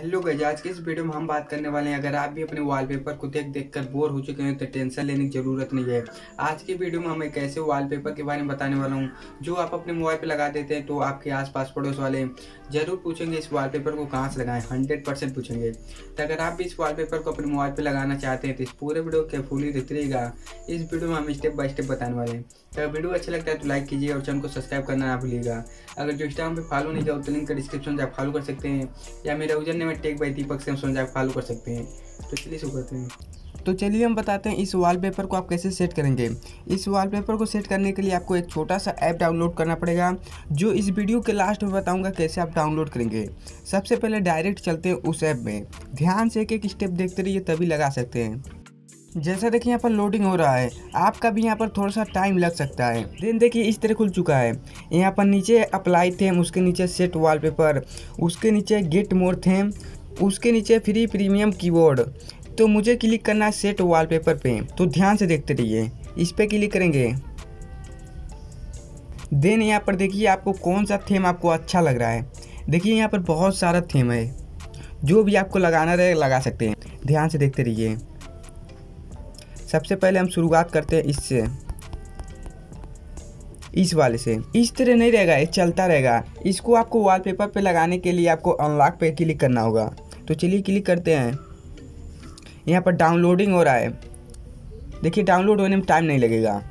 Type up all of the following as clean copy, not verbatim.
Hello guys, आज के इस वीडियो में हम बात करने वाले हैं। अगर आप भी अपने वॉलपेपर को देख कर बोर हो चुके हैं तो टेंशन लेने की जरूरत नहीं है। आज की वीडियो में हम एक ऐसे वॉलपेपर के बारे में बताने वाला हूं जो आप अपने मोबाइल पे लगा देते हैं तो आपके आसपास पड़ोस वाले जरूर पूछेंगे इस वॉलपेपर को कहां से लगाएं। 100% पूछेंगे। तो अगर आप भी इस वॉलपेपर को अपने मोबाइल पे लगाना चाहते हैं तो इस पूरे वीडियो के फुली देखते रहिएगा। इस वीडियो में हम स्टेप बाय स्टेप बताने वाले हैं। तो अगर वीडियो अच्छा लगता है तो लाइक कीजिए और चैनल को सब्सक्राइब करना ना भूलिएगा। अगर जो इंस्टाग्राम पे फॉलो नहीं किया तो लिंक का डिस्क्रिप्शन से आप फॉलो कर सकते हैं, या मेरा यूजर नेम है टेक बाय दीपक से आप फॉलो कर सकते हैं। तो चलिए शुरू करते हैं। तो चलिए हम बताते हैं इस वॉलपेपर को आप कैसे सेट करेंगे। इस वॉलपेपर को सेट करने के लिए आपको एक छोटा सा ऐप डाउनलोड करना पड़ेगा, जो इस वीडियो के लास्ट में बताऊंगा कैसे आप डाउनलोड करेंगे। सबसे पहले डायरेक्ट चलते हैं उस ऐप में। ध्यान से एक एक स्टेप देखते रहिए, तभी लगा सकते हैं। जैसा देखिए यहाँ पर लोडिंग हो रहा है, आपका भी यहाँ पर थोड़ा सा टाइम लग सकता है। देन देखिए इस तरह खुल चुका है। यहाँ पर नीचे अप्लाई थीम, उसके नीचे सेट वॉलपेपर, उसके नीचे गेट मोर थीम, उसके नीचे फ्री प्रीमियम कीबोर्ड। तो मुझे क्लिक करना है सेट वॉलपेपर पे, तो ध्यान से देखते रहिए। इस पे क्लिक करेंगे। देन यहाँ पर देखिए आपको कौन सा थीम आपको अच्छा लग रहा है। देखिए यहाँ पर बहुत सारा थीम है, जो भी आपको लगाना रहे लगा सकते हैं। ध्यान से देखते रहिए। सबसे पहले हम शुरुआत करते हैं इससे, इस वाले से। इस तरह नहीं रहेगा, ये चलता रहेगा। इसको आपको वॉलपेपर पे लगाने के लिए आपको अनलॉक पे क्लिक करना होगा। तो चलिए क्लिक करते हैं। यहाँ पर डाउनलोडिंग हो रहा है। देखिए डाउनलोड होने में टाइम नहीं लगेगा।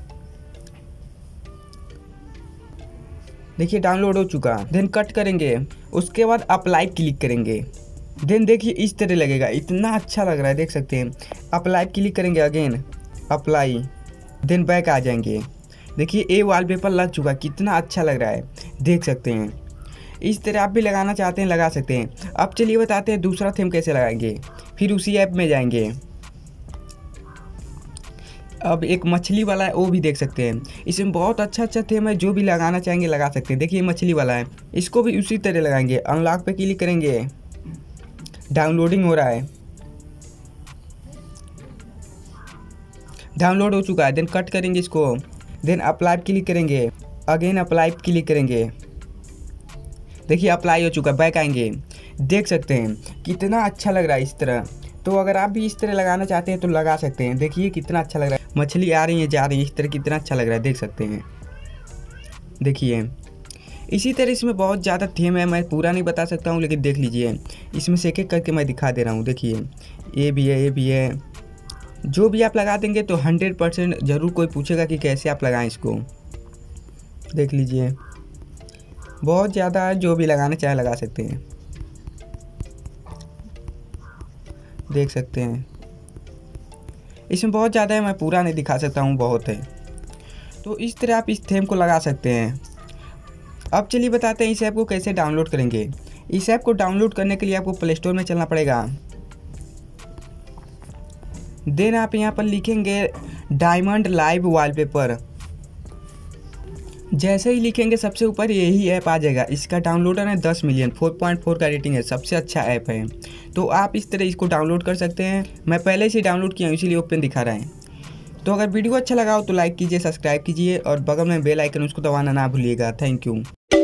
देखिए डाउनलोड हो चुका। देन कट करेंगे, उसके बाद अप्लाई क्लिक करेंगे। देन देखिए इस तरह लगेगा, इतना अच्छा लग रहा है, देख सकते हैं। अप्लाई क्लिक करेंगे, अगेन अप्लाई, देन बैक आ जाएंगे। देखिए ये वॉलपेपर लग चुका, कितना अच्छा लग रहा है, देख सकते हैं। इस तरह आप भी लगाना चाहते हैं लगा सकते हैं। अब चलिए बताते हैं दूसरा थीम कैसे लगाएंगे। फिर उसी ऐप में जाएंगे। अब एक मछली वाला है, वो भी देख सकते हैं। इसमें बहुत अच्छा थीम है, जो भी लगाना चाहेंगे लगा सकते हैं। देखिए मछली वाला है, इसको भी उसी तरह लगाएंगे। अनलॉक पे क्लिक करेंगे। डाउनलोडिंग हो रहा है, डाउनलोड हो चुका है। देन कट करेंगे इसको। देन अप्लाई क्लिक करेंगे, अगेन अप्लाई क्लिक करेंगे। देखिए अप्लाई हो चुका, बैक आएंगे। देख सकते हैं कितना अच्छा लग रहा है इस तरह। तो अगर आप भी इस तरह लगाना चाहते हैं तो लगा सकते हैं। देखिए कितना अच्छा लग रहा है, मछली आ रही है जा रही है, इस तरह कितना अच्छा लग रहा है, देख सकते हैं। देखिए इसी तरह इसमें बहुत ज़्यादा थीम है, मैं पूरा नहीं बता सकता हूँ, लेकिन देख लीजिए। इसमें से एक एक करके मैं दिखा दे रहा हूँ। देखिए ये भी है, ये भी है। जो भी आप लगा देंगे तो 100% ज़रूर कोई पूछेगा कि कैसे आप लगाएं इसको। देख लीजिए बहुत ज़्यादा है, जो भी लगाना चाहे लगा सकते हैं। देख सकते हैं इसमें बहुत ज़्यादा है, मैं पूरा नहीं दिखा सकता हूँ, बहुत है। तो इस तरह आप इस थीम को लगा सकते हैं। अब चलिए बताते हैं इस ऐप को कैसे डाउनलोड करेंगे। इस ऐप को डाउनलोड करने के लिए आपको प्ले स्टोर में चलना पड़ेगा। देन आप यहाँ पर लिखेंगे डायमंड लाइव वॉलपेपर। जैसे ही लिखेंगे सबसे ऊपर यही ऐप आ जाएगा। इसका डाउनलोडर है 10 मिलियन, 4.4 का रेटिंग है, सबसे अच्छा ऐप है। तो आप इस तरह इसको डाउनलोड कर सकते हैं। मैं पहले से डाउनलोड किया हूँ, इसीलिए ओपन दिखा रहा है। तो अगर वीडियो अच्छा लगा हो तो लाइक कीजिए, सब्सक्राइब कीजिए और बगल में बेल आइकन उसको दबाना ना भूलिएगा। Thank you.